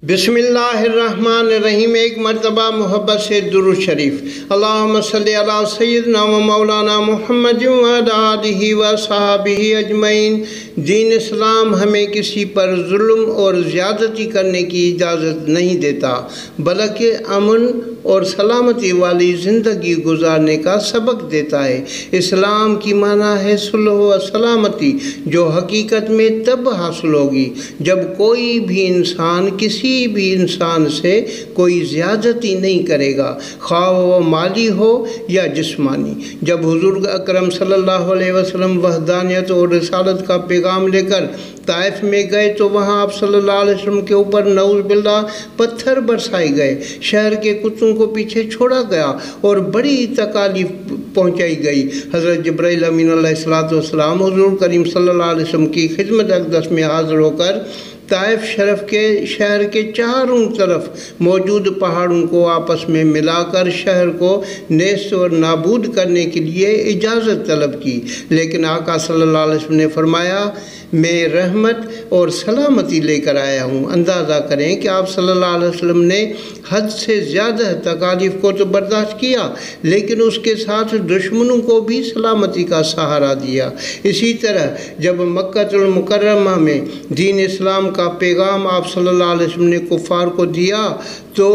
बिस्मिल्लाहिर्रहमानिर्रहीम। एक मरतबा मोहब्बत से दुरूद शरीफ। अल्लाहुम्मा सल्ली अला सय्यिदिना व मौलाना मुहम्मद व अला आलिहि व सहाबिहि अजमईन। दीन इस्लाम हमें किसी पर जुल्म और ज़्यादती करने की इजाज़त नहीं देता, बल्कि अमन और सलामती वाली ज़िंदगी गुजारने का सबक देता है। इस्लाम की माना है सुलह व सलामती, जो हकीकत में तब हासिल होगी जब कोई भी इंसान किसी भी इंसान से कोई ज़्यादती नहीं करेगा, ख्वाह वो माली हो या जिस्मानी। जब हुज़ूर अकरम सल्लल्लाहु अलैहि वसल्लम वहदानियत और रिसालत का पैगाम लेकर ताइफ में गए तो वहाँ आप सल्लल्लाहु अलैहि वसल्लम के ऊपर नऊज़ बिल्लाह पत्थर बरसाए गए, शहर के कुत्तों को पीछे छोड़ा गया और बड़ी तकालीफ पहुँचाई गई। हज़रत जिब्राइल अमीन अलैहिस्सलाम हुज़ूर करीम सल्लल्लाहु अलैहि वसल्लम की खिदमत अक़दस में हाज़िर होकर ताइफ शरफ के शहर के चारों तरफ मौजूद पहाड़ों को आपस में मिलाकर शहर को नेस्त और नाबूद करने के लिए इजाज़त तलब की, लेकिन आका सल्लल्लाहु अलैहि वसल्लम ने फरमाया, मैं रहमत और सलामती लेकर आया हूँ। अंदाज़ा करें कि आप सल्लल्लाहु अलैहि वसल्लम ने हद से ज़्यादा तकालीफ को तो बर्दाश्त किया, लेकिन उसके साथ दुश्मनों को भी सलामती का सहारा दिया। इसी तरह जब मक्कातुल मुकर्रमा में दीन इस्लाम का पैगाम आप सल्लल्लाहु अलैहि वसल्लम ने कुफ़ार को दिया तो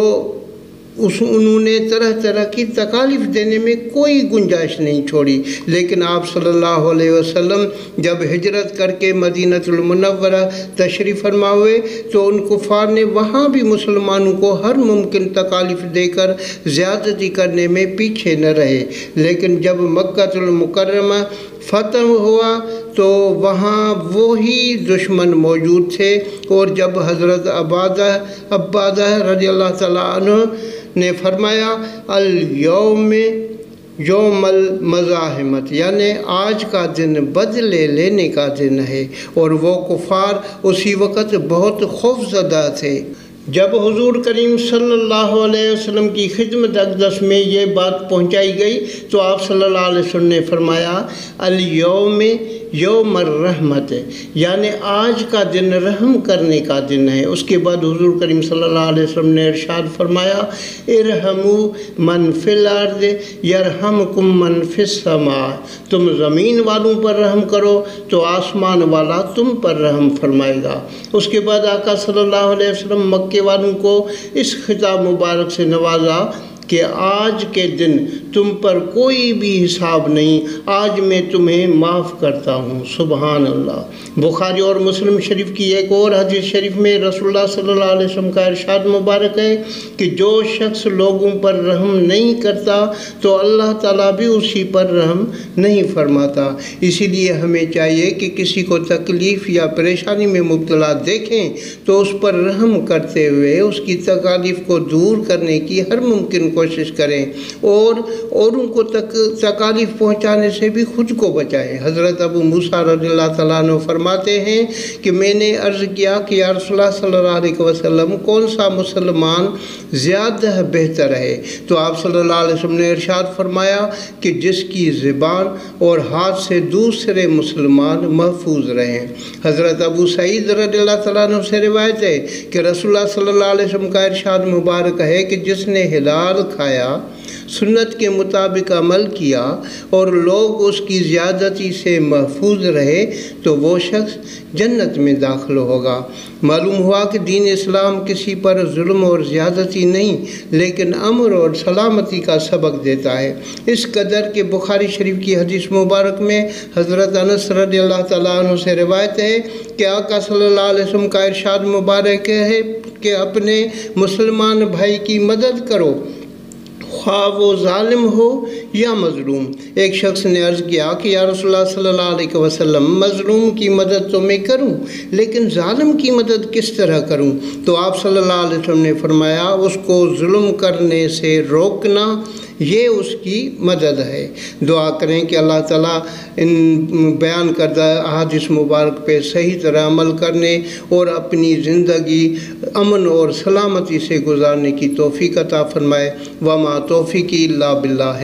उन्होंने तरह तरह की तकालीफ देने में कोई गुंजाइश नहीं छोड़ी, लेकिन आप सल्लल्लाहु अलैहि वसल्लम जब हिजरत करके मदीनतुल मुनव्वरा तशरीफ़ फरमा हुए तो उन कुफ़ार ने वहाँ भी मुसलमानों को हर मुमकिन तकालीफ देकर ज़्यादती करने में पीछे न रहे। लेकिन जब मक्कातुल मुकर्रमा फ़तह हुआ तो वहाँ वही दुश्मन मौजूद थे, और जब हज़रत अब्बादा रज़ियल्लाहु तआला अन्हु ने फरमाया अल यौम यौमल मज़ाहिमत, यानी आज का दिन बदले लेने का दिन है, और वो कुफ़ार उसी वक़्त बहुत खौफज़दा थे। जब हुज़ूर करीम सल्लल्लाहु अलैहि वसल्लम की खिदमत अक़दस में ये बात पहुँचाई गई तो आप सल्लल्लाहु अलैहि वसल्लम ने फरमाया अल यौम यौमर रहमत, यानी आज का दिन रहम करने का दिन है। उसके बाद हुज़ूर करीम सल्लल्लाहु अलैहि वसल्लम ने इरशाद फरमाया इरहमू मन फिल अर्द यरहमकुम मन फिस समा, तुम ज़मीन वालों पर रहम करो तो आसमान वाला तुम पर रहम फरमाएगा। उसके बाद आका सल्लल्लाहु अलैहि वसल्लम मक्के वालों को इस खिताब मुबारक से नवाजा कि आज के दिन तुम पर कोई भी हिसाब नहीं, आज मैं तुम्हें माफ़ करता हूँ। सुबहान अल्लाह। बुखारी और मुस्लिम शरीफ की एक और हदीस शरीफ में रसूलुल्लाह सल्लल्लाहु अलैहि वसल्लम का इरशाद मुबारक है कि जो शख्स लोगों पर रहम नहीं करता तो अल्लाह ताला भी उसी पर रहम नहीं फरमाता। इसीलिए हमें चाहिए कि किसी को तकलीफ़ या परेशानी में मुब्तला देखें तो उस पर रहम करते हुए उसकी तकालीफ़ को दूर करने की हर मुमकिन कोशिश करें, और औरों को तकालीफ पहुँचाने से भी खुद को बचाएं। हज़रत अबू मूसा रज़ियल्लाहु तआला अन्हु फरमाते हैं कि मैंने अर्ज़ किया कि या रसूलल्लाह सल्लल्लाहु अलैहि वसल्लम कौन सा मुसलमान ज़्यादा बेहतर है, तो आप सल्लल्लाहु अलैहि वसल्लम ने इरशाद फरमाया कि जिसकी ज़बान और हाथ से दूसरे मुसलमान महफूज रहें। हज़रत अबू सईद रज़ियल्लाहु तआला अन्हु से रिवायत है कि रसूलुल्लाह सल्लल्लाहु अलैहि वसल्लम का इरशाद मुबारक है कि जिसने हिलाल खाया, सुन्नत के मुताबिक अमल किया और लोग उसकी ज़्यादती से महफूज रहे तो वो शख्स जन्नत में दाखिल होगा। मालूम हुआ कि दीन इस्लाम किसी पर जुल्म और ज़्यादती नहीं लेकिन अमन और सलामती का सबक देता है। इस कदर के बुखारी शरीफ की हदीस मुबारक में हज़रत अनस रज़ियल्लाहु तआला अन्हु से रिवायत है कि आका सल्लल्लाहु अलैहि वसल्लम का इरशाद मुबारक है कि अपने मुसलमान भाई की मदद करो, ख्वाह वो ज़ालिम हो या मज़लूम। एक शख्स ने अर्ज़ किया कि या रसूलल्लाह सल्लल्लाहु अलैहि वसल्लम मज़लूम की मदद तो मैं करूं, लेकिन ज़ालिम की मदद किस तरह करूं? तो आप सल्लल्लाहु अलैहि वसल्लम ने फरमाया उसको जुल्म करने से रोकना ये उसकी मदद है। दुआ करें कि अल्लाह ताला इन बयान करदा अहादीस मुबारक पे सही तरह अमल करने और अपनी ज़िंदगी अमन और सलामती से गुजारने की तौफ़ीक़ अता फ़रमाए। वमा तौफ़ीक़ी इल्ला बिल्लाह।